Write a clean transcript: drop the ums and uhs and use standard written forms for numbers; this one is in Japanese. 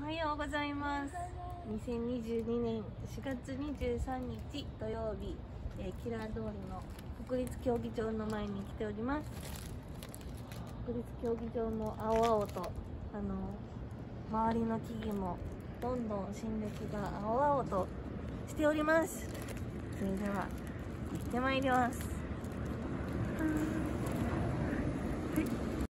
おはようございます。2022年4月23日土曜日、キラー通りの国立競技場の前に来ております。国立競技場も青々と、周りの木々もどんどん新緑が青々としております。それでは行ってまいります。